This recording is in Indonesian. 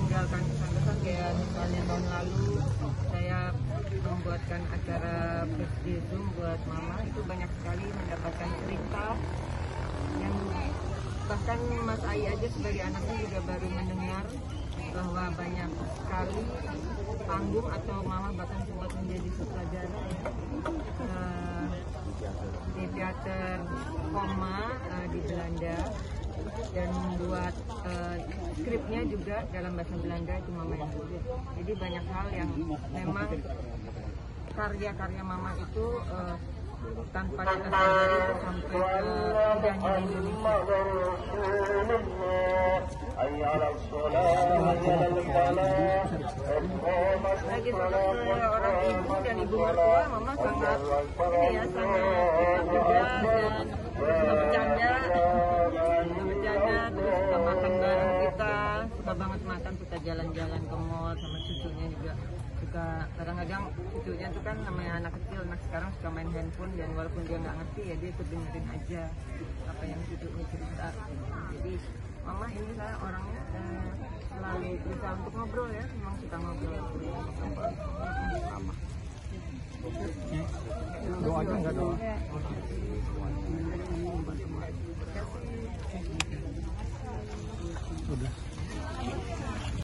meninggalkan kesan-kesan kayak misalnya tahun lalu saya membuatkan acara birthday Zoom buat mama, itu banyak sekali mendapatkan cerita yang bahkan Mas Ai aja sebagai anaknya juga baru mendengar bahwa banyak sekali panggung atau mama bahkan sempat menjadi sutradara ya, di teater koma di Belanda, dan membuat skripnya juga dalam bahasa Belanda itu mama yang tulis. Jadi banyak hal yang memang karya-karya mama itu tanpa kita sadari itu sampai ke budaya Indonesia. Lagi sebagai orang ibu dan ibu mertua, mama sangat ini ya, sangat juga dan suka bercanda, terus suka makan bareng kita, suka banget makan, suka jalan-jalan ke mall sama cucunya juga. Suka kadang-kadang cucunya itu kan namanya anak kecil, anak sekarang suka main handphone, dan walaupun dia nggak ngerti ya dia ikut dengerin aja apa yang cucunya cerita. Jadi mama ini saya orangnya selalu berusaha untuk ngobrol ya, memang suka ngobrol sama mama. Doanya nggak doa? Udah.